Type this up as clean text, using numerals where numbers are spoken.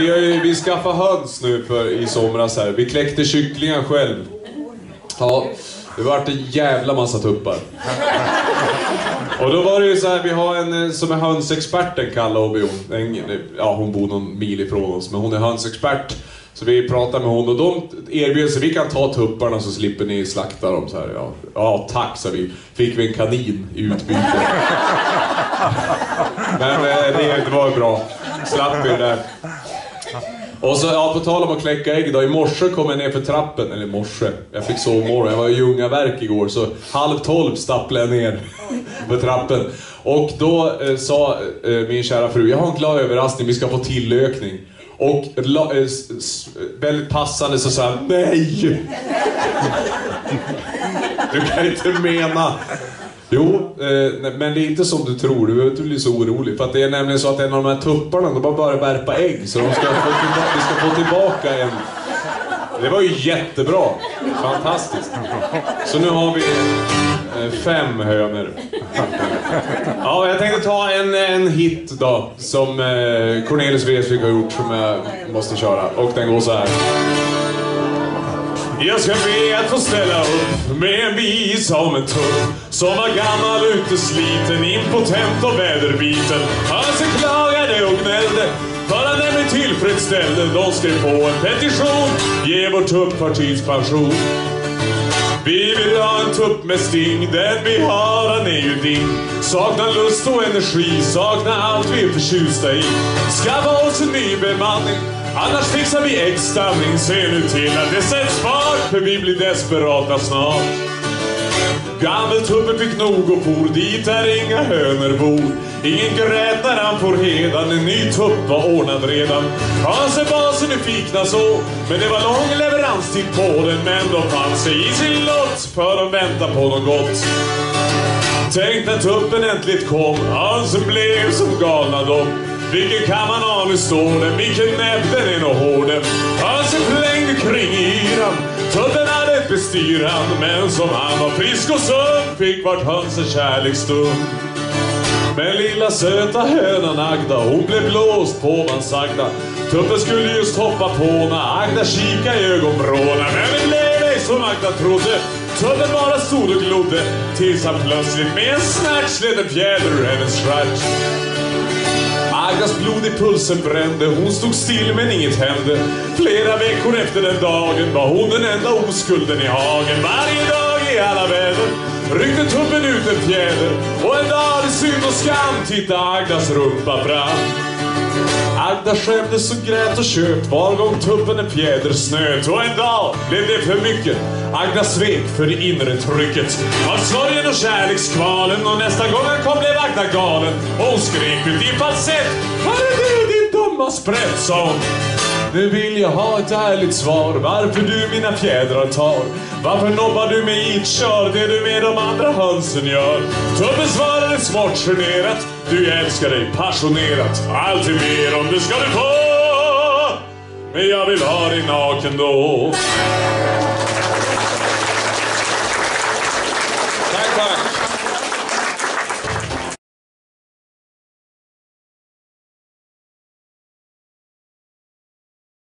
vi skaffade höns nu i somras här. Vi kläckte kycklingar själv. Ja, det vart en jävla massa tuppar. Och då var det ju så här, vi har en som är hönsexperten, Kalle Obion. Ja, hon bor någon mil ifrån oss, men hon är hönsexpert. Så vi pratar med hon och de erbjöd sig, vi kan ta tupparna så slipper ni slakta dem så här. Ja, tack, sa vi. Fick vi en kanin i utbyte. Men det var bra. Slapp vi där. Och så, ja, på tal om att kläcka ägg då, i morse kom jag ner för trappen, eller morse, jag fick sovmorgon, jag var i Ljungaverk igår, så 11:30 stapplade jag ner på trappen. Och då sa min kära fru, jag har en glad överraskning, vi ska få tillökning. Och väldigt passande så sa jag, nej! Du kan inte mena. Jo, men det är inte som du tror, du behöver inte bli så orolig. För att det är nämligen så att en av de här tupparna, de bara börjar värpa ägg. Så vi ska få tillbaka en. Det var ju jättebra, fantastiskt. Så nu har vi 5 hönor. Ja, jag tänkte ta en hit då, som Cornelis Vreeswijk har gjort, som jag måste köra. Och den går så här. Jag ska be att få ställa upp med en vis om en tupp som var gammal, utesliten, impotent och väderbiten. Han så klagade och gnällde för han nämligen tillfredsställde. De skrev på en petition, ge vår tupp förtidspension. Vi vill ha en tupp med sting, den vi har han är ju din. Saknar lust och energi, saknar allt vi är förtjusta i. Skaffa oss en ny bemanning, annars fixar vi äggstavning. Se nu till att det sätts fart, för vi blir desperata snart. Gammeltuppen fick nog och for, dit där inga hönor bor. Ingen grät när han får hedan, en ny tupp var ordnad redan. Hans basen är fikna så, men det var lång leveranstid på den. Men de fann sig i sin lott, för de väntar på något gott. Tänk när tuppen äntligen kom, Hans blev som galna dom. Vilken kan man anu står den, vilken näbb den är nog hården. Hans flängde kring yran, tuppen hade ett bestyran. Men som han var frisk och sund, fick vart höns en kärleksstund. Men lilla söta hönan Agda, hon blev blåst på man sagda. Tuppen skulle just hoppa på när Agda kika i ögonbråna. Men det blev ej som Agda trodde, tuppen bara stod och glodde. Tills han plötsligt med en snärts slet en fjäder ur hennes stjärt. Agdas blod i pulsen brände, hon stod still men inget hände. Flera veckor efter den dagen var hon den enda oskulden i hagen. Varje dag i alla väder ryckte tuppen ut en fjäder. Och en dag i synd och skam tittade Agdas rumpa fram. Agda skämdes och grät och köpt var gång tuppen en fjäder snöt. Och en dag blev det för mycket, Agda svek för det inre trycket av sorgen och kärlekskvalen. Och nästa gång han kom blev Agda galen, och hon skrek ut i falsett: vad är det din dumma sprätt, sa hon. Nu vill jag ha ett ärligt svar, varför du mina fjädrar tar. Varför nobbar du mig i ett kör, det du med de andra hönsen gör. Tuppen svarade smått generat: du älskar dig passionerat. Alltid mer om du ska du få, men jag vill ha dig naken då.